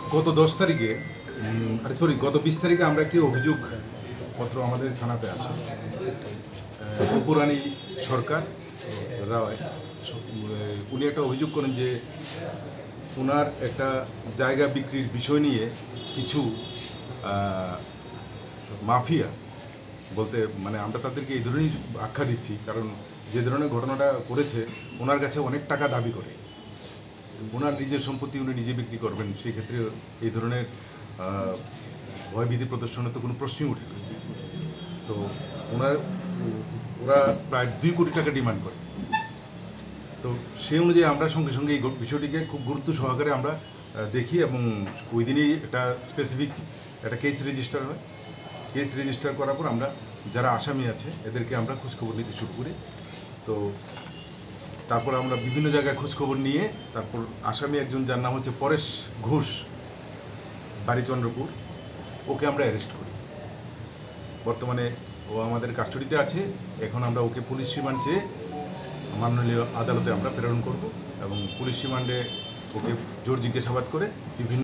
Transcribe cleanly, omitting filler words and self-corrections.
গত 10 তারিখে গত 20 তারিখে আমরা একটি অভিযোগপত্র আমাদের থানাতে আসে। উপরানী সরকার রায় উনি একটা অভিযোগ করেন যে ওনার একটা জায়গা বিক্রির বিষয় নিয়ে কিছু মাফিয়া বলতে মানে আমরা তাদেরকে এই ধরনেরই আখ্যা দিচ্ছি, কারণ যে ধরনের ঘটনাটা করেছে ওনার কাছে অনেক টাকা দাবি করে। ওনার নিজের সম্পত্তি উনি নিজে বিক্রি করবেন, সেই ক্ষেত্রে এই ধরনের ভয়ভীতি প্রদর্শনের তো কোনো প্রশ্নই ওঠে না। তো ওরা প্রায় 2 কোটি টাকা ডিমান্ড করে। তো সেই অনুযায়ী আমরা সঙ্গে সঙ্গে এই বিষয়টিকে খুব গুরুত্ব সহকারে আমরা দেখি এবং ওই দিনই একটা স্পেসিফিক একটা কেস রেজিস্টার হয়। কেস রেজিস্টার করার পর আমরা যারা আসামি আছে এদেরকে আমরা খোঁজখবর নিতে শুরু করি। তো তারপর আমরা বিভিন্ন জায়গায় খোঁজখবর নিয়ে তারপর আসামি একজন যার নাম হচ্ছে পরেশ ঘোষ, বাড়ি চন্দ্রপুর, ওকে আমরা অ্যারেস্ট করি। বর্তমানে ও আমাদের কাস্টডিতে আছে। এখন আমরা ওকে পুলিশ রিমান্ড চেয়ে মাননীয় আদালতে আমরা প্রেরণ করব এবং পুলিশ রিমান্ডে ওকে জোর জিজ্ঞাসাবাদ করে বিভিন্ন